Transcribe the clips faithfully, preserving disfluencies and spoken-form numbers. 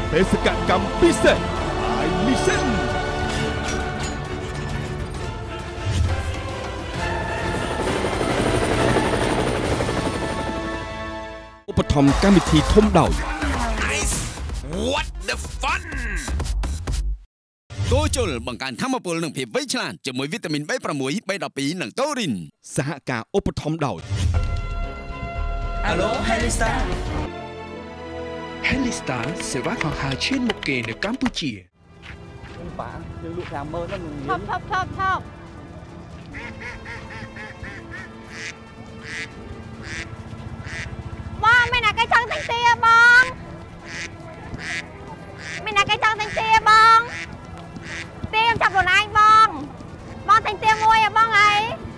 បេសកកម្មពិសេស I Mission ឧបត្ថម្ភកម្មវិធីធំដោយ Nice What the fun គោជលបង្កើនធម៌ពលនិងភាពវៃឆ្លាតជាមួយវីតាមីន B 6 B ដប់ពីរ និងតូរីនសហការឧបត្ថម្ភដោយ Alo Helista Helista សេវាហោះហើរឈានមុខគេនៅកម្ពុជាបាទយើងលក់ប្រាំម៉ឺនហ្នឹងថប់ថប់ថប់ថប់បងមានអ្នកគេចង់ទិញទាបងមានអ្នកគេចង់ទិញទាបងទាខ្ញុំចាប់ខ្លួនឯងបងបងទិញទាមួយហ៎បងអី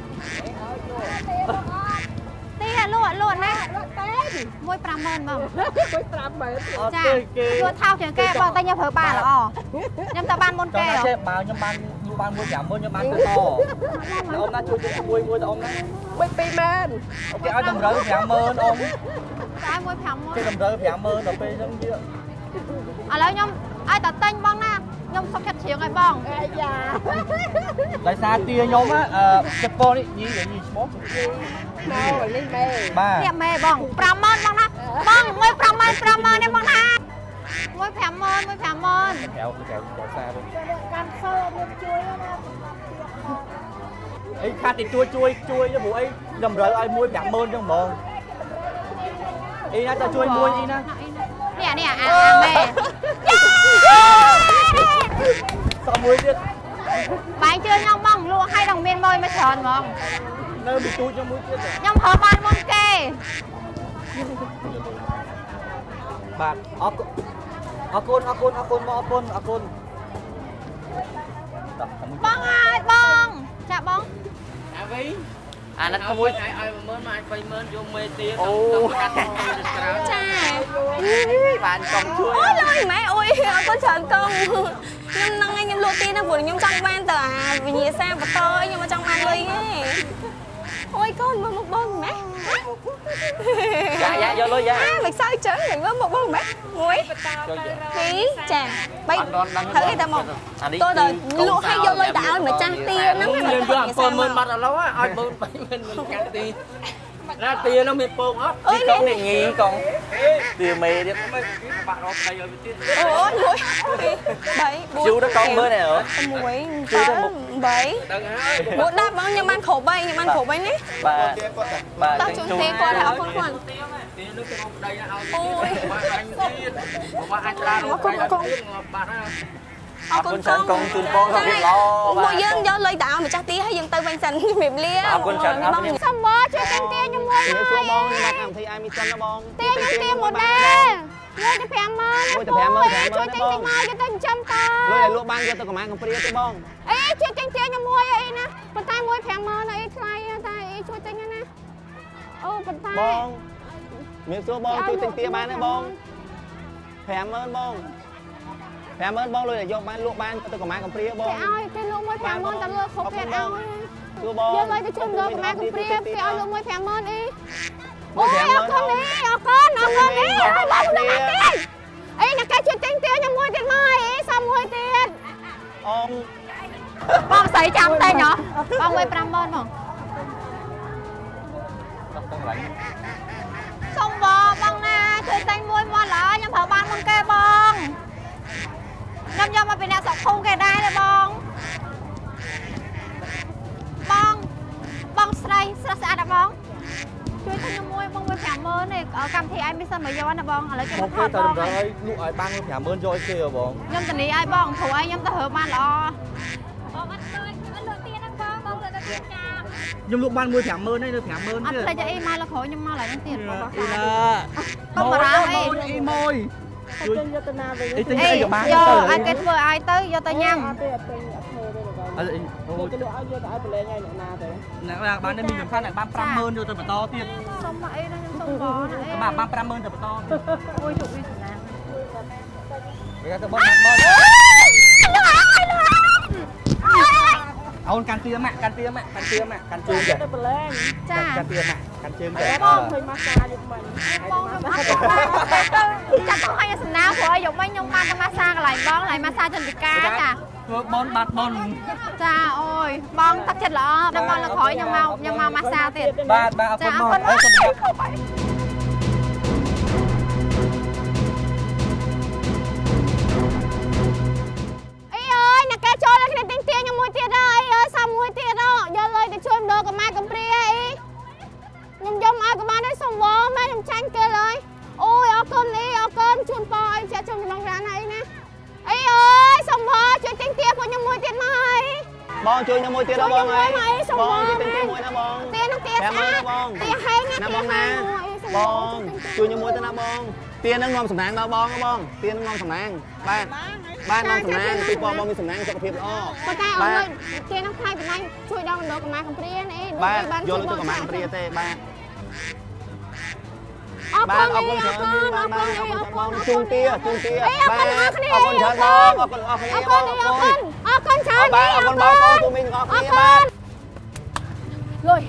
ទាលក់លក់ណាមួយ ប្រាំម៉ឺន បងមួយ ប្រាំម៉ឺន ចាជួថោកជាងគេបងតែខ្ញុំប្រើបានល្អខ្ញុំទៅបានមុនគេហ៎បើខ្ញុំបានខ្ញុំបានមួយ ប្រាំម៉ឺន ខ្ញុំបានទៅតអូនណាជួយជួយមួយមួយទៅអូនណាមួយ ពីរម៉ឺន អូខេឲ្យតម្រូវ ប្រាំម៉ឺន អូនតែមួយ ប្រាំម៉ឺន គេតម្រូវ ប្រាំម៉ឺន ដល់ពេលអញ្ចឹងវាឥឡូវខ្ញុំឲ្យតតែញបងណាខ្ញុំសុខចិត្តជ្រៀងឲ្យបងអាយ៉ាដោយសារទាខ្ញុំអឺចិត្តពោនេះញីញីឈ្មោះម៉ែនេះម៉ែបាទនេះម៉ែបង ប្រាំម៉ឺន បងណាបងមួយ ប្រាំម៉ឺន ប្រាំម៉ឺន នេះបងណាមួយ ប្រាំម៉ឺន មួយ ប្រាំម៉ឺន កែវកែវកែវសាបងកាន់សើមានជួយណាអីខាត់ទីជួយជួយជួយព្រោះអីតម្រូវឲ្យមួយ ប្រាំម៉ឺន ចឹងហ្មងអីណាទៅជួយមួយអីណានេះនេះអាម៉ែសំមួយទៀតបាយជឿខ្ញុំបងលក់ឲ្យដល់មានមួយមកច្រើនហ្មងនៅពីទូចខ្ញុំមួយទៀតខ្ញុំប្រើបានមុនគេបាទអរគុណអរគុណអរគុណអរគុណបងអរគុណអរគុណបងអើយបងចាបងអាវីអាណិតមួយឲ្យឲ្យ មួយ ម៉ឺន មកឲ្យ បីម៉ឺន យកមេទាអូចាបានកង់ជួយអូយលុយម៉ែអូយអរគុណច្រើនកង់ខ្ញុំនឹងឲ្យខ្ញុំលក់ទាណាព្រោះខ្ញុំចង់បានទៅអាវិញ្ញាសាបន្តខ្ញុំមិនចង់បានលុយទេអូយកូនមើលមុខបងម៉ែចាយ៉ាយកលុយយ៉ាមិនសើចឹងមិនមើលមុខបងម៉ែមួយពីរចាបីត្រូវឯតែមកតើតើលក់ឲ្យយកលុយទៅឲ្យម្ចាស់ទាហ្នឹងខ្ញុំយក bảy mươi បាត់ឥឡូវឲ្យ bốn mươi មិនកាត់ទីណាទានោះមានពងអត់ទីកង់នេះញីកង់ទាមេទៀតបាក់រកថៃឲ្យវាទៀតអូយមួយបីយូរដល់កង់មើលនេះហ៎មួយយូរដល់បីដឹងហើយមួយដាក់បងខ្ញុំបានគ្រប់បីខ្ញុំបានគ្រប់បីណាបាទបាទតោះជូនទាគាត់ឲ្យអរគុណគាត់ទានោះគេមកប្តីឲ្យអូយបាទអញទៀតបើអញត្រារកថៃឲ្យទៀតបាត់ហើយអរគុណច្រើនកងជូនបងគាត់ល្អមកយើងយកលុយទៅឲ្យម្ចាស់ទាឲ្យយើងទៅវិញសិនជំរាបលាអរគុណច្រើនបងសុំមកជួយទិញទាខ្ញុំមួយហើយសួរបងមកកម្មវិធីឲ្យមីសិនណាបងទាខ្ញុំទាមួយដែរមួយទៅ ប្រាំម៉ឺន មួយទៅ ប្រាំម៉ឺន ជួយទិញតិចមកយកទៅចិញ្ចឹមតាលុយឲ្យលក់បានយកទៅកម្លាំងកំព្រាទេបងអេជួយទិញទាខ្ញុំមួយអីណាប៉ុន្តែមួយ ប្រាំម៉ឺន អីថ្លៃតែអីជួយទិញណាអូប៉ុន្តែបងមានសួរបងជួយទិញទាបានទេបង ប្រាំម៉ឺន បង ប្រាំម៉ឺន បងលុយយកបានលក់បានទៅកម្លាំងកំព្រាបងគេឲ្យគេលក់មួយ ប្រាំម៉ឺន តែលក់គ្រប់គេឲ្យសួរបងយកលុយទៅជូនដល់កម្លាំងកំព្រាគេឲ្យលក់មួយ ប្រាំម៉ឺន អីអូយអរគុណនេះអរគុណអរគុណនេះឲ្យបងដល់ទៀតអីអ្នកគេជួយទិញទាខ្ញុំមួយទៀតមកអីសុំមួយទៀតអងបងស្រីចាំតែញ៉ោបងមួយ ប្រាំម៉ឺន បងសុំបងបងណាជួយទិញមួយមកឡើយខ្ញុំប្រើបានមុនគេបងខ្ញុំយកមកពីអ្នកស្រុកភូមិគេដែរទេបងបងបងស្រីស្រស់ស្អាតណាបងជួយទិញខ្ញុំមួយបងមួយ ប្រាំម៉ឺន នេះកម្មវិធីឲ្យមីសិនមកយកណាបងឥឡូវខ្ញុំថតបងឲ្យលក់ឲ្យបានមួយ ប្រាំម៉ឺន យកឲ្យគេហ៎បងខ្ញុំធានាឲ្យបងព្រោះឲ្យខ្ញុំទៅរើបានល្អបងអត់ឃើញខ្ញុំលក់ទាហ្នឹងបងបងលក់ទៅទៀតចាខ្ញុំលក់បានមួយ ប្រាំម៉ឺន នេះនៅ ប្រាំម៉ឺន ទៀតអត់ភ្លេចអីមកលក្រោយខ្ញុំមកឡើយហ្នឹងទៀតបងអីណាបងបារម្ភអីអីមួយជួយយកទៅណាវិញអីទិញអីក៏បានទៅឲ្យគេធ្វើឲ្យទៅយកទៅញ៉ាំអត់ទេអត់ទិញអត់ធ្វើទេបងអីអូទៅលក់ឲ្យយកទៅឲ្យប្រឡែងឲ្យអ្នកណាទៅអ្នកណាបានមានសំខាន់ឲ្យបាន ប្រាំម៉ឺន យកទៅបន្តទៀតសុំមកអីណាខ្ញុំសុំបងអីបានបាន ប្រាំម៉ឺន ទៅបន្តអូយជុកវាសំណាងវាទៅបងបងលក់ឲ្យលក់ឲ្យអូនកាន់ទៀមកាន់ទៀមកាន់ទៀមកាន់ជើងចាកាន់ទៀមកាន់ជើងចាបងឃើញម៉ាសាយកមិញបងអត់ចាក់ទៅឲ្យសំណាព្រោះយកមិញខ្ញុំបានទៅម៉ាសាកន្លែងបងកន្លែងម៉ាសាចន្ទិកាចាធ្វើបនបាត់បនចាអូយបងទឹកចិត្តល្អដល់បងលើក្រោយខ្ញុំមកខ្ញុំមកម៉ាសាទៀតបាទបាទអរគុណបងអរគុណអីអើយអ្នកកែចូលឲ្យគ្នាទិញទាញមួយទៀតអើយអើយសាមួយទៀតអយកលុយទៅជួយម្ដងកម្មាកំព្រាអីខ្ញុំយកមកក៏បានដែរសុំវងម៉ែខ្ញុំចាញ់គេហើយអូយអរគុណអីអរគុណជូនប៉អីចាក់ជុំក្នុងរានអីណាអីអើយសុំវងជួយទិញទាពួកខ្ញុំមួយទៀតមកអីបងជួយខ្ញុំមួយទៀតណាបងអីបងជួយទិញទាមួយណាបងទានឹងទាស្អាតទាហេងណាណាបងណាបងជួយខ្ញុំមួយទៅណាបងទានឹងងំសំណាងដល់បងបងទានឹងងំសំណាងបាទបាទងំសំណាងពីបងបងមានសំណាងសុខភាពល្អប៉ុន្តែអើយទានឹងថ្លៃប៉ុណ្ណាជួយដល់ម្ដងកម្មាកំព្រានេះបាទយកលុយទៅកម្មាកំព្រាទេបាទអរគុណអរគុណច្រើនបាទបាទអរគុណបងជូនទាជូនទាបាទអរគុណអរគុណច្រើនបងអរគុណអរគុណអរគុណអរគុណអរគុណច្រើនបាទអរគុណបងទូមីទាំងអស់គ្នាបាទលុយ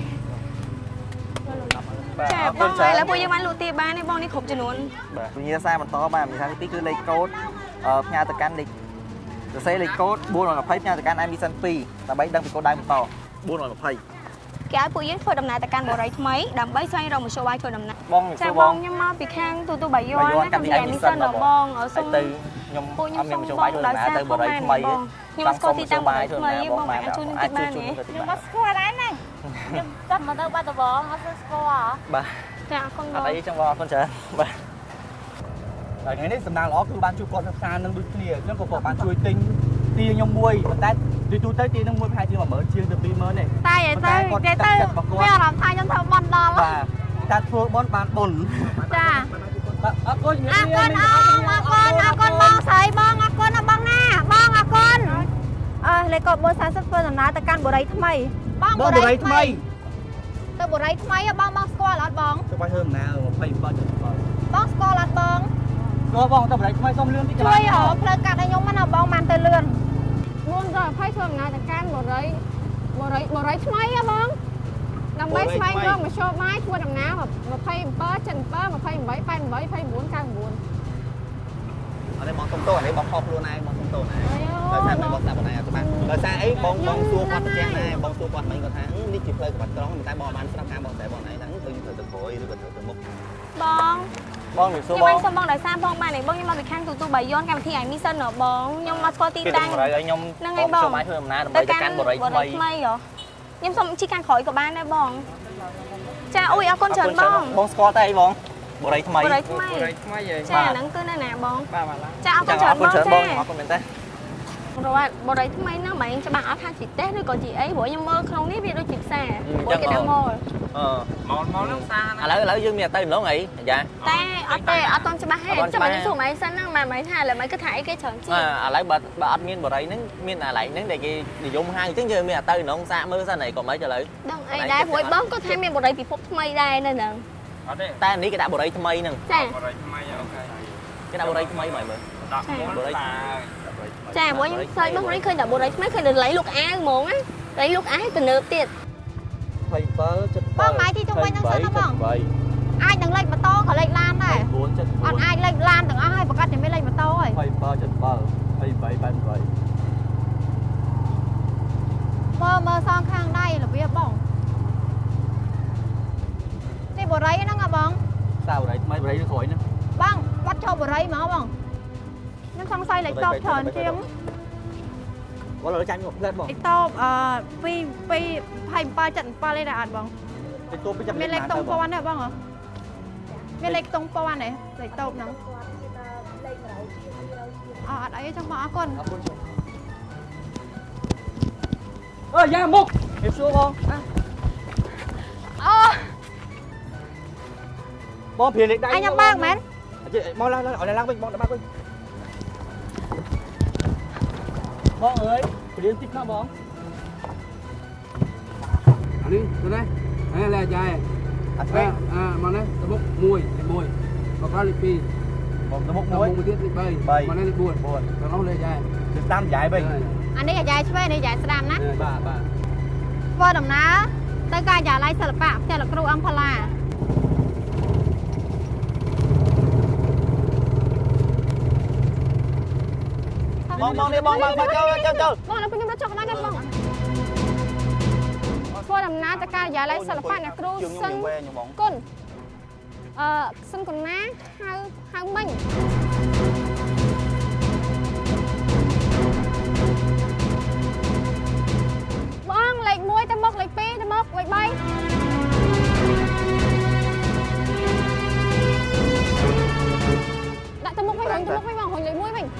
ចាបងឥឡូវពួកយើងបានលក់ទាបានទេបងនេះគ្រប់ចំនួនបាទវិញ្ញាសាបន្តបាទវិញ្ញាសាទី2គឺលេខកូដផ្ញើទៅកាន់លេខសរសេរលេខកូដបួនរយยี่สิบផ្ញើទៅកាន់ អាយ មីសិន ពីរដើម្បីដឹងពីកូដដៃបន្តបួនរយยี่สิบគេឲ្យពួកយើងធ្វើដំណើរទៅកាន់បូរីថ្មីដើម្បីស្វែងរកមធ្យោបាយធ្វើដំណើរបងចាបងខ្ញុំមកពីខាងទូទូបាយ័នណាកម្មវិធីមីសិនដល់បងសុំទៅខ្ញុំអត់មានមធ្យោបាយធ្វើដំណើរទៅបូរីថ្មីខ្ញុំមកស្គាល់ទីតាំងបូរីថ្មីបងអាចជួយនឹងទីបានទេខ្ញុំមកស្គាល់ដែរណាខ្ញុំទៅមកទៅបាត់ដំបងអត់ស្គាល់បាទចាអរគុណបងអត់អីចឹងបងអរគុណច្រើនបាទហើយថ្ងៃនេះសំណាងល្អគឺបានជួយគាត់សិក្សានឹងដូចគ្នាអញ្ចឹងក៏គាត់បានជួយទិញទាខ្ញុំមួយប៉ុន្តែទីទូទៅទានឹងមួយប្រហែលជាoneម៉ឺនជាងទៅtwoម៉ឺនទេតែទៅគេទៅមានអារម្មណ៍ថាខ្ញុំធ្វើបន់ដល់បាទតែធ្វើបន់បានបុណ្យចាបាទអរគុណអរគុណអរគុណអរគុណបងស្រីបងអរគុណបងណាបងអរគុណអើលេខកូដbốn三khôngធ្វើដំណើរទៅកាន់បូរីថ្មីបងបូរីថ្មីទៅបូរីថ្មីបងបងស្គាល់អត់បងទៅបាយធ្វើដំណើរtwenty-sevenចុចseven បងស្គាល់អត់បងស្គាល់បងទៅបូរីថ្មីសុំលឿនតិចជួយផ្លូវកាត់ឲ្យខ្ញុំណាបងបានទៅលឿនbốn trămยี่สิบធ្វើដំណើរទៅកាន់បូរីបូរីបូរីថ្មីហ៎បងដើម្បីស្វែងរកមធ្យោបាយធ្វើដំណើរtwenty-seven ចិនseven twenty-eight eighty-eight twenty-eight ninety-four ninety-nine អត់ទេបងសុំទោសអានេះបងខុសខ្លួនឯងបងសុំទោសណាដោយសារបងស្ដាប់បងឯងអត់ច្បាស់ដោយសារអីបងបងសួរគាត់ទាំងដែរបងសួរគាត់មិញគាត់ថានេះជាផ្លូវក្បាត់ក្រុងតែបងបានស្ដាប់ការបងតែបងឯងថាដូចទៅទៅក្រោយឬក៏ទៅទៅមុខបងបងមិនសួរបងខ្ញុំសុំបងដោយសារបងបាននេះបងខ្ញុំមកពីខាងទូទូបាយ័នកម្មវិធីអាយមីសិនហ៎បងខ្ញុំមកស្គាល់ទីតាំងខ្ញុំហ្នឹងហើយបងជួយធ្វើដំណើរដើម្បីទៅកាន់បូរីថ្មីថ្មីហ៎ខ្ញុំសុំជីខាងក្រោយក៏បានដែរបងចាអូយអរគុណច្រើនបងបងស្គាល់តែអីបងបូរីថ្មីបូរីថ្មីបូរីថ្មីចាហ្នឹងគឺនៅណាបងបាទបាទចាអរគុណច្រើនបងចាអរគុណមែនតើព្រោះបូរីថ្មីហ្នឹងមិនច្បាស់អត់ថាជីតេសឬក៏ជីអីព្រោះខ្ញុំមើលក្នុងនេះវាដូចជាផ្សារព្រោះគេដាក់ម៉ូលអឺម៉ូលម៉ូលហ្នឹងផ្សារឥឡូវឥឡូវយើងមានទៅម្ដងអីចាតែអត់ទេអត់តន់ច្បាស់ទេចាំខ្ញុំសួរម៉េចសិនហ្នឹងម៉ែម៉េចថាឥឡូវម៉េចគឺថាអីគេច្រើនជាងឥឡូវបើបើអត់មានបូរីហ្នឹងមានកន្លែងហ្នឹងដែលគេនិយមហៅអញ្ចឹងយើងមានទៅម្ដងសាកមើលសិនអីក៏មិនឥឡូវដឹងអីដែរព្រោះបងក៏ថាមានបូរីពិភពថ្មីដែរនៅហ្នឹងអត់ទេតែនេះគេដាក់បូរីថ្មីហ្នឹងចាបូរីថ្មីអូខេគេដាក់បូរីថ្មីមកមើលដាក់បូរីចាមួយខ្ញុំសើចបងនេះឃើញតែបូរីថ្មីឃើញតែលៃលុកអាវហ្មងណាលៃលុកអាវទំនើបទៀត twenty-seven seven បងម៉ៃទីជុំវិញហ្នឹងសិនណាបងអាចនឹងលេខម៉ូតូក៏លេខឡានដែរអត់អាចលេខឡានទាំងអស់ហើយប្រកាសតែមានលេខម៉ូតូហើយ twenty-seven seven twenty-eight eighty-eight មើលមើលសងខាងដៃរបៀបបងនេះបូរីហ្នឹងហ៎បងសាបូរីថ្មីបូរីនៅក្រោយហ្នឹងបងបាត់ចូលបូរីមកបងខ្ញុំសង្ស័យលេខតបច្រើនជាងបងលើចាញ់មកផ្លែតបងលេខតបអឺtwo two twenty-seven seventy-sevenឯដែរអត់បងលេខតបពីចាំមានលេខតុងពាន់ទេបងហ៎មានលេខតុងពាន់ទេលេខតបហ្នឹងអត់អត់អីចឹងបងអរគុណអរគុណអើយ៉ាមុខហេបសួរបងអូបងព្រាលេខដៃអញខ្ញុំបើកមែនមកឡើងឡើងឡើងវិញបងដល់បើកវិញបងអើយព្រាតិចណាបងអានេះទៅនេះហេលែចាយអត់ទេអើមកនេះតមុខមួយលេខមួយបកលេខtwo បងតមុខមួយមួយទៀតលេខthreeមកនេះលេខfour 4 ទៅនោះលេខចាយគឺតាមចាយវិញ anh ấy dài chơi này dài sàm nè ba ba vô đầm ná tới ca dài lấy sờ bạc theo là kêu âm phala bong bong đi bong bong bong chơi chơi chơi bong nó cũng nó chọc nó cái bong vô đầm ná tới ca dài lấy sờ bạc nè kêu sân côn ờ sân côn ná hai hai mình bong lệch muối ta mốc lệch pi ta mốc lệch bay đại ta mốc hay hồng ta mốc hay vòng hồng lệch muối mình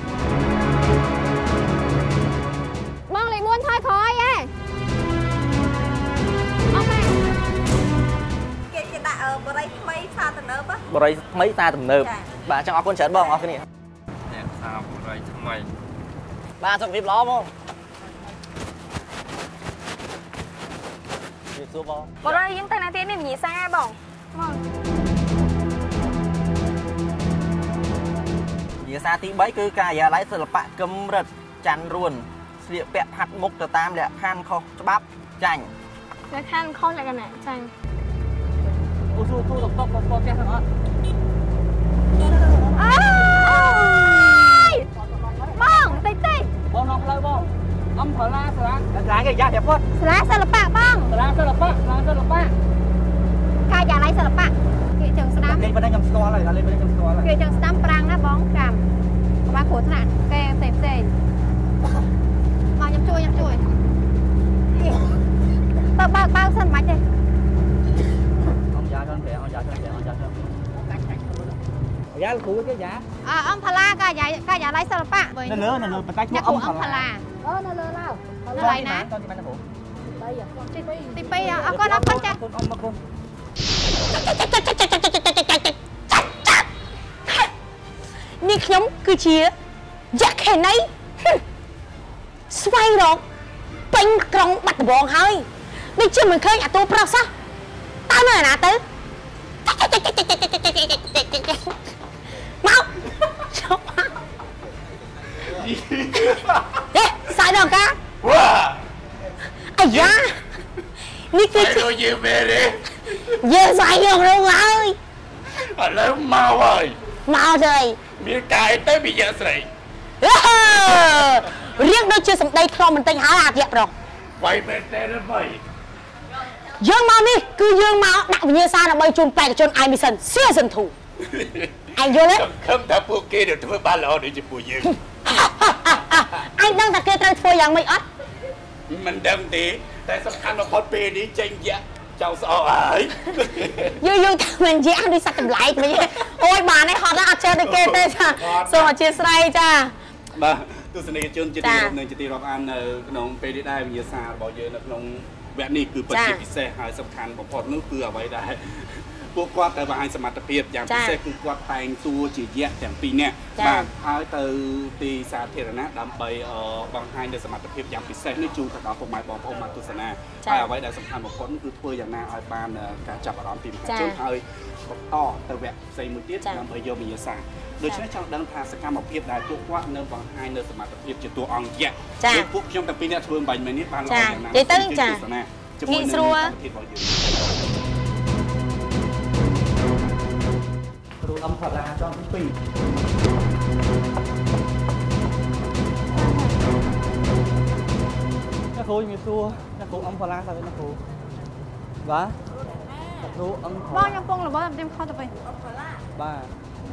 bong lệch muối thôi khỏi á ok cái cái đại ở bờ đây mấy xa tận nớp á bờ đây mấy xa tận nớp bà trong áo con chén bong áo cái này nè sao bờ đây mày ba trong vip ló không bờ đây những tay này tiên em nhỉ xa bong vì xa tí bấy cứ ca giờ lấy sờ bạc cấm rật chăn ruồn liệu bẹt hạt mục từ tam lẹ khan kho bắp chanh cái khan kho lại cái này chanh ô su su tóc tóc tóc cái thằng bong tây tây bong nó lấy bong âm thở la thở la lá cái da đẹp quá lá sờ bạc bong thở la sờ bạc lá sờ bạc ca dài lấy sờ bạc kỹ trường sắm lên bên đây nhầm store này lên bên đây nhầm store này kỹ trường sắm prang đó bong cam ba khổ thản kè xèm xèm bao nhầm chui nhầm chui tao bao bao sân mạch đây ông già con trẻ ông già con trẻ ông già con giá cũ cái giá à ông phala ca dài ca dài lấy sờ bạc nó lớn nó lớn cách ông phala ơ nó lơ lao nó lấy nè đây à tí pi à con nó con cha ông mà con นี่ขยมคือเชียอยากเห็นไหนสวยดอกเป็นกรงบัดบองเฮ้ยไม่เชื่อมันเคยอ่ะตัวเปล่าซะตายเมื่อนะตื้อเมาชอบมากเอ๊ะสายดอกกะว้าไอ้ยานี่คือโดนยืมไปเลยยืมสายดอกลงเลยแล้วเมาเลยเมาเลยมีกายเต้มีเยอะสิเรียกโดยชื่อสำได้คลองมันเต็งหาอาเดียบหรอกไปเป็นเต้ได้ไหมยืมมานี่คือยืมมาดักวิญญาณใบจุนแปลกจนไอมิสันเสียสันถูไอโยเลยคำถ้าพวกเกย์เดี๋ยวทั่วบ้านเราเดี๋ยวจะปูยืมไอ้ดังแต่เกย์ตรังทัวยังไม่อัดมันดังดีแต่สำคัญว่าพอปีนี้เจงเยอะเจ้าสาวเอ๋ยยืมๆมันแย่ด้วยสักกันไหลไปเนี่ยโอ้ยมาในฮอตแล้วอัดเชิญเกย์เต้จ้าสวัสดีสไลจ้ามาตุสเนจนจะตีรอบหนึ่งจะตีรอบอันเออขนมไปได้วิญญาณบอกเยอะนะขนมแบบนี้คือปัจจัยพิเศษหายสำคัญของพอดนู้คือเอาไว้ได้พวกกวาดแต่บางสมรรถเพียบอย่างพิเศษคือกวาดแต่งตัวจีเยะอย่างปีเนี้ยบางหายเตอตีสาเทรนะดำไปเออบางหายในสมรรถเพียบอย่างพิเศษนี่จูงกับเราผมหมายบอกผมมาตุสนาเอาไว้ได้สำคัญของพอดนู้คือเพื่ออย่างนาไอ้บ้านการจับอารมณ์ปีมหาจนหายต่อแต่แบบใส่มือเตี้ยดำไปโยมิยาสาโดยใช้ช่องดังทางสกัดมาเพียบได้พวกว่าเนื้อบางหายเนื้อสมรรถเพียบจะตัวอ่อนแยะพวกช่องแต่ปีเนี้ยทวนใบไม้นี้บ้านเราอย่างนั้นงี้สัวรูลำพลาจอมปีนักครูมีซัวนักครูอำพลาsao vậyนักครูวะนักครูอำบ้องยังปงหรือบ้องเต็มข้อต่อไปบ้า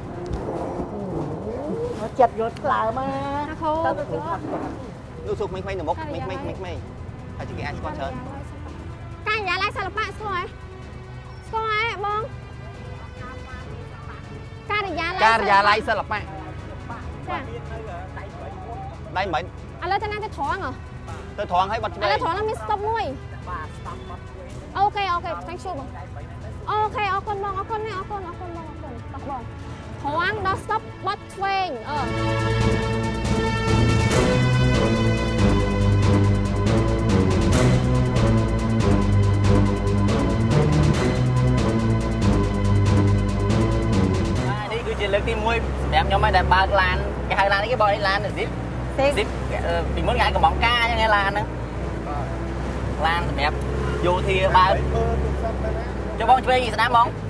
nó chặt rồi là mà นักครูลูกสุกไม่ไม่หนุ่มไม่ไม่ไม่ไม่ใครจะกินอันก่อนเชิญการยาไล่สลับปะสวยสวยบ้องการยาไล่การยาไล่สลับแม่ได้ไหมอะไรจะน่าจะท้องเหรอเธอท้องให้วัดอะไรท้องแล้วมีสต็อปมุ้ยโอเคโอเค thank you โอเคเอาคนบ้องเอาคนนี่เอาคนเอาคนบ้องเอาคนตักบ้องท้องดอสต็อปวัดเทวงเออเลือกที่มวยแบบยังไม่ได้บากลานcái hai làn cái bò đi làn được gì zip vì muốn ngày của bóng ca cho nghe lan nữa lan đẹp vô thì ba cho bóng chơi gì sẽ đá bóng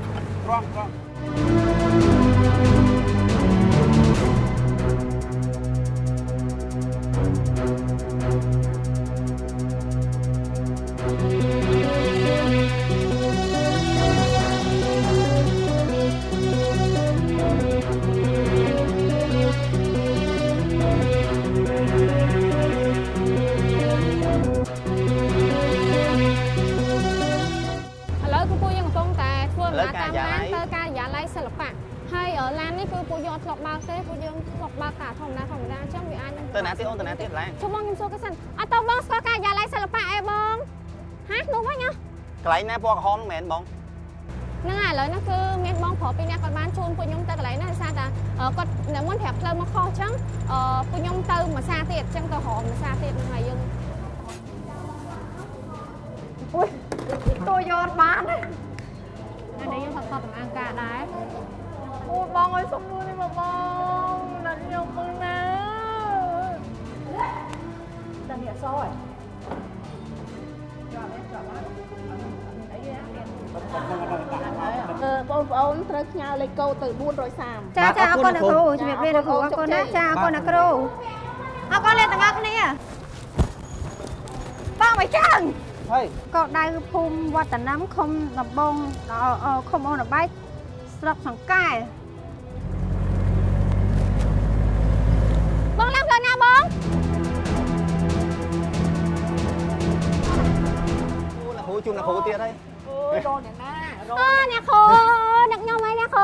hay ở Lan ấy cứ cô dọn lọc bao thế cô dọn lọc bao cả phòng đá phòng đá trong vì ai từ nào tiếp ôn từ nào tiếp lại cho bông em xua cái sân à tao bông có cả nhà lại sao là phải bông hát đúng quá nhá cái này nè bông hòn mền bông nó ngày lời nó cứ mền bông phở pin nha còn bán chun cô nhung ta cái này nó sao ta ờ còn nếu muốn thẹp lên mà kho trắng ờ cô nhung tư mà xa tiệt trong tàu hòm mà xa tiệt ngày dưng ui tôi dọn bán đấy anh đấy thật thật ăn cả đấy ôi bông ơi sống luôn đi mà bông đặt nhiều mừng nè đặt nhiều rồi ờបងប្អូនត្រូវផ្ញើលេខកូដទៅbốn trăm ba mươi ចាចាអរគុណអ្នកគ្រូជំរាបលាអ្នកគ្រូអរគុណណាចាអរគុណអ្នកគ្រូអរគុណអ្នកទាំងអស់គ្នាបងមកចឹងហើយកោដៅភូមិវត្តណាំឃុំដំបងឃុំអូនបែកស្រុកសង្កែបងឡើងផ្លូវណាបងអូអ្នកគ្រូជុំអ្នកគ្រូទៀតហើយអូយរនអ្នកណារនអូអ្នកគ្រូអ្នកខ្ញុំហើយអ្នកគ្រូ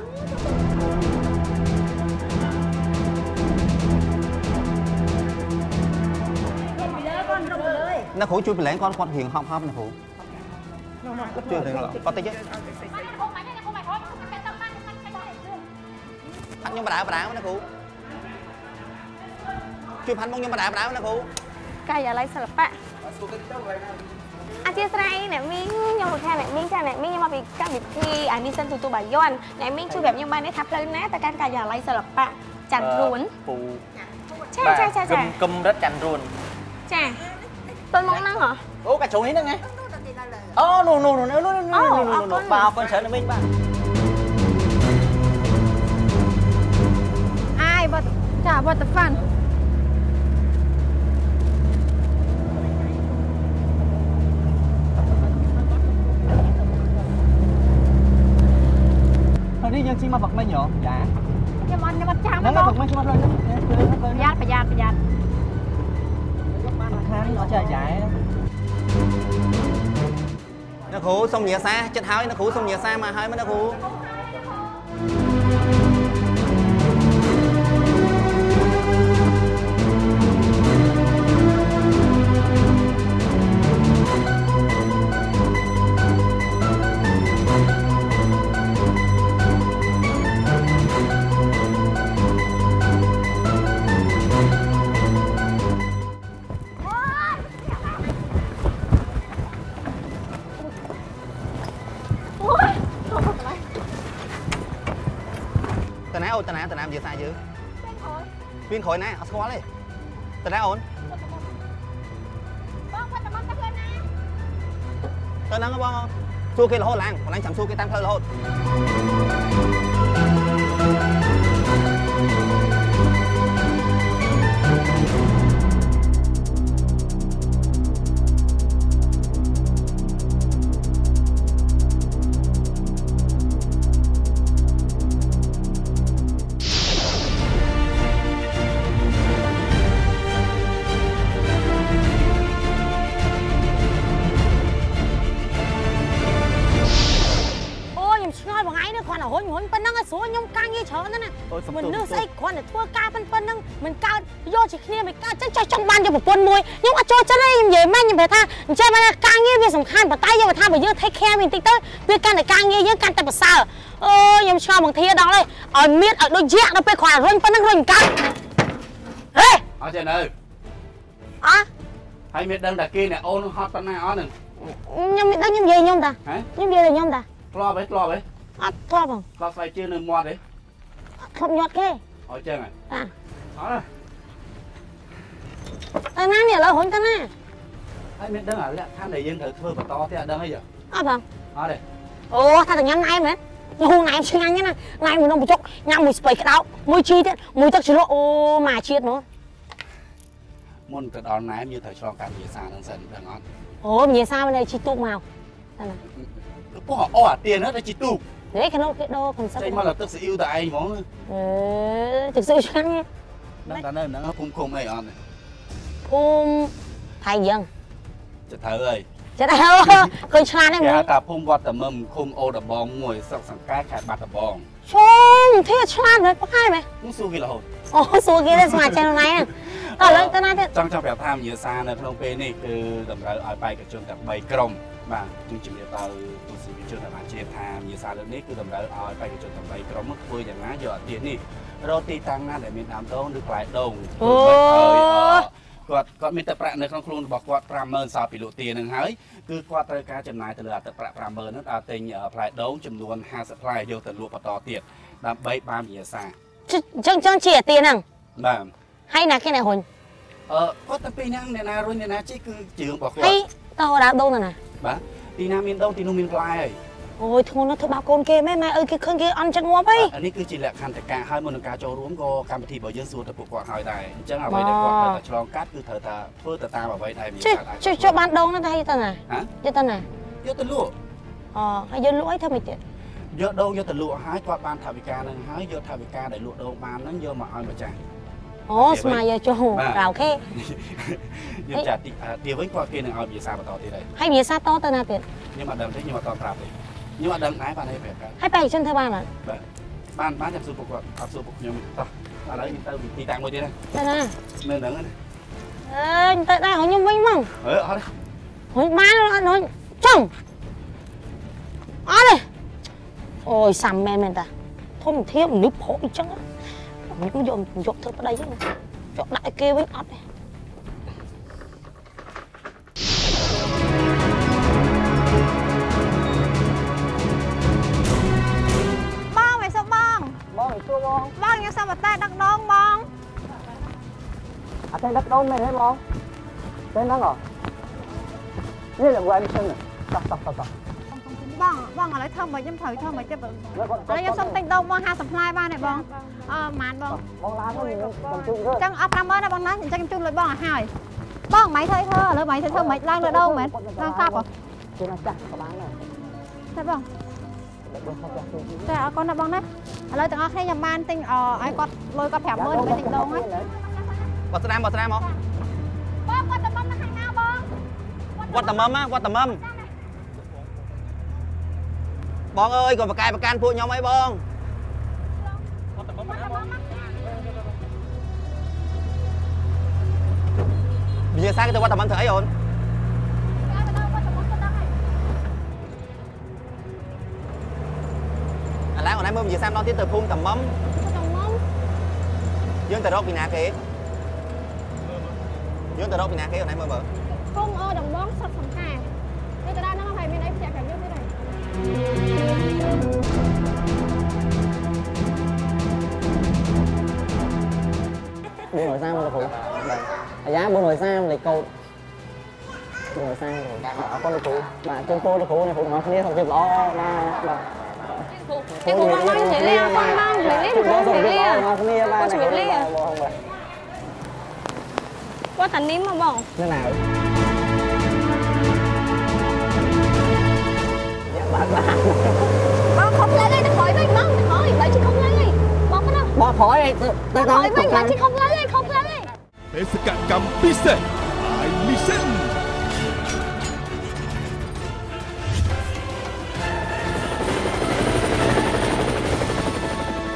អ្នកគ្រូជួយប្រឡែងគាត់គាត់រៀងហប់ហប់អ្នកគ្រូជួយរៀងគាត់តិចទេអត់ខ្ញុំបដាបដាណាគ្រូជួយផាន់មកខ្ញុំបដាបដាណាគ្រូកាយអាឡ័យសិល្បៈអធិស្ឋានអ្នកមីងខ្ញុំមកថាអ្នកមីងចាអ្នកមីងខ្ញុំមកពីកម្មវិធីអានេះសិនទូទូបាយ័នអ្នកមីងជួយប្រាប់ខ្ញុំបានទេថាផ្លូវណាទៅកាន់កាយអាឡ័យសិល្បៈច័ន្ទរួនពូចាចាចាចាគំរិតច័ន្ទរួនចាតើមកហ្នឹងហ៎អូកាជ្រុងនេះហ្នឹងហ៎អូនោះនោះនោះនោះនោះនោះបាកូនច្រើនណាស់មីងបាទអាយវត្តចាវត្តហ្វាន់នេះយើងជិះមកបាក់មិញហ៎ចាខ្ញុំអត់ខ្ញុំអត់ចាំហ្នឹងបាក់មិញខ្ញុំអត់លើប្រយ័ត្នប្រយ័ត្នប្រយ័ត្នបានខាងអត់ចេះចាយអ្នកគ្រូសុំញាសាចិត្តហើយអ្នកគ្រូសុំញាសាមកហើយមកអ្នកគ្រូតាណាអូនតាណាតាណានិយាយសាយើងពីក្រោយណាអត់ស្គាល់ទេតាណាអូនបងគាត់តែមកទៅខ្លួនណាទៅហ្នឹងបងសួរគេរហូតឡើងបងចាំសួរគេតាមផ្លូវរហូត mình nước xây quan để thua ca phân phân nâng mình cao vô chỉ kia mình cao chắc trong ban cho một quân mùi nhưng mà cho cho đây vậy mà nhìn phải tha chơi mà ca nghe việc sủng khăn và tay vô mà tha bởi dương thấy khe mình tích tới việc can để ca nghe với can tại bờ sao ơi nhưng cho bằng thia đó đây ở miết ở đôi dẹt nó phải khỏa run phân nâng run cao ê ở trên ơi à hay miết đơn đặt kia này ôn hot phân này ó nè nhưng miết đơn nhưng gì nhông ta nhưng gì là nhông ta lo đấy lo đấy à lo bằng lo phải chưa nương moa đấy không nhọt cái hỏi chơi này à đó Tao nói nè lời hôn tao nè. Ai biếtដឹងà lẽ than để dân thử thưa và to thế àដឹងấy giờ. À vâng. Ở đây. Ồ, tao từng nhắm ngay mà. Hôm nay em xin anh nhé nè. Nay mình nông một chút, nhắm mùi spray cái đau, mùi chi thế, mùi tắc chỉ lộ ô mà chết nữa. Muốn từ đó nãy em như thời cho cả gì xa đang dần đang ngon. Ồ, như sao bên đây chi tụ màu. Sao nào? Có họ o tiền hết đấy chi tụ. Đấy cái nô cái đô còn sao? Đây mà là tức sẽ yêu tại anh món. Ừ, thực sự cho anh nghe. Đang cả nơi nó khung khung ấy on này. Khung thầy dân. Chả thở ơi. Chả thở. Khơi chan em. Cái ta khung vọt tầm mầm khung ô đập bong ngồi sọc sẵn cái khải bạt đập bong. Chôn, thế là chan đấy, có hai mày. Nó xu kia là hồn. Ồ, xu kia là ngoài trên này nè. Tao lấy tao nói thế. Trong trong แบบ tham nhiều xa នៅ ក្នុង ពេល នេះ គឺ តម្រូវ ឲ្យ បេក្ខជន ទាំង 3 ក្រុម បាទ ជួយ ជំរាប ទៅ ទស្សនិកជន ដែល បាន ជ្រាប ថា ញាសា លើក នេះ គឺ តម្រូវ ឲ្យ បេក្ខជន ទាំង 3 ក្រុម ធ្វើ យ៉ាង ណា យក អាទាន នេះ រក ទី តាំង ណា ដែល មាន ដើម ដូង ឬ ផ្លែ ដូងអូគាត់ គាត់ មាន ទឹក ប្រាក់ នៅ ក្នុង ខ្លួន របស់ គាត់ fiveម៉ឺន សល់ ពី លក់ ទាន នឹង ហើយ គឺ គាត់ ត្រូវ ការ ចំណាយ ទៅ លើ ទឹក ប្រាក់ fiveម៉ឺន ហ្នឹង ដល់ ទិញ ផ្លែ ដូង ចំនួន fifty ផ្លែ យក ទៅ លក់ បន្ត ទៀត ដើម្បី បាន ញាសាចឹងចឹងជាអាទានហ្នឹងបាទហើយណាគេណែហ៊ុនអឺគាត់ទៅពីណាអ្នកណារុញអ្នកណាជីគឺជឿងរបស់គាត់ហើយតើដើរដូងណាបាទទីណាមានដូងទីនោះមានផ្លែហើយអូយធ្ងន់ណាស់ធ្វើបាបកូនគេម៉ែម៉ែអើយគេឃើញគេអន់ចិត្តងាប់ហីអានេះគឺជាលក្ខខណ្ឌតកាហើយមុននឹងការចូលរួមក៏កម្មវិធីរបស់យើងសួរទៅពួកគាត់ហើយដែរអញ្ចឹងអ្វីដែលគាត់ត្រូវតែឆ្លងកាត់គឺត្រូវតែធ្វើទៅតាមអ្វីដែលមានការដែរជួយជួយបានដូងហ្នឹងទៅហើយទៅណាហ៎យកទៅណាយកទៅលក់អូហើយយកលក់អីធ្វើមិនទៀតយកដូងយកទៅលក់ហើយគាត់បានថវិកានឹងហើយយកថវិកាដែលលក់ដូងបានហ្នឹងយកមកឲ្យម្ចាស់អូស្មាយកចូលរ៉ាអូខេយកចាទីទីវិញគាត់គេនឹងឲ្យវាសាបន្តទៀតហើយហើយវាសាតទៅណាទៀតខ្ញុំអត់ដឹងទេខ្ញុំអត់តប្រាប់ទេខ្ញុំអត់ដឹងដែរបានទេប្រាប់គាត់ហើយបែកជនធ្វើបានអត់បាទបានបានចាំសួរពួកគាត់អត់សួរពួកខ្ញុំតោះឥឡូវទៅទីតាំងមួយទៀតណាទៅណានៅហ្នឹងណាអើយទៅដែរខ្ញុំវិញហ្មងអឺអត់ទេហ៊ុនបានអត់ហ៊ុនចង់អត់ទេអូយសាំមែនមែនតាធំធៀបមនុស្សប្រុសអញ្ចឹងខ្ញុំយកយកធ្វើប្តីហ្នឹងយកដាក់ឲ្យគេវិញអត់ទេបងមិនសុខបងបងសួរបងបងខ្ញុំសុំអត់តែដឹកដងបងអត់តែដឹកដងមែនទេបងតែហ្នឹងហ៎នេះlà quay sinh này tóc tóc tóc tócបងបងឥឡូវធ្វើមកខ្ញុំត្រូវធ្វើមកទៀតឥឡូវខ្ញុំសុំទិញដូងបងfiftyផ្លែបានទេបងអឺប៉ុន្មានបងបងឡានទៅខ្ញុំជូនទៅចឹងអត់fiveម៉ឺនទេបងណាអញ្ចឹងខ្ញុំជូនលុយបងឲ្យហើយបងមិនធ្វើធ្វើឥឡូវមិនធ្វើធ្វើមិនឡើងលើដូងមែនឡើងកាប់ហ៎ជូនឲ្យចាស់ក៏បានដែរតែបងតែអរគុណណាបងណាឥឡូវទាំងអស់គ្នាខ្ញុំបានទិញឲ្យគាត់លុយគាត់fiveម៉ឺនដើម្បីទិញដូងហើយបត់ស្នាមបត់ស្នាមមកបងគាត់តំមណាខាងណាបងគាត់តំមណាគាត់តំមបងអើយក៏បកកាយប្រកាន់ពួកខ្ញុំអីបងវាសាគេទៅវត្តតំមធ្វើអីអូនឥឡូវអូនឯងមើលវាសាម្ដងទៀតទៅភូមិតំមយើងទៅរកពីណាគេយើងទៅរកពីណាគេអូនឯងមើលមើលភូមិអតំបងសុតសំខានេះទៅដល់ហ្នឹងហើយមានអីផ្ទះខាងយើងទៀតហើយ buôn nội sam là phụ giá buôn nội sam là câu buôn nội sam rồi con là phụ mà trên tôi là phụ này phụ ngọc kia không chịu lo mà cái phụ mang mang thủy lia mang mang thủy lia thủy lia ngọc kia ba thủy lia có thành nếm không bông thế nào bông không lấy đây nó khỏi với bông nó khỏi vậy chứ không lấy bông cái đâu bông khỏi tôi khỏi với vậy chứ không lấy không lấy បេសកកម្មពិសេស I listen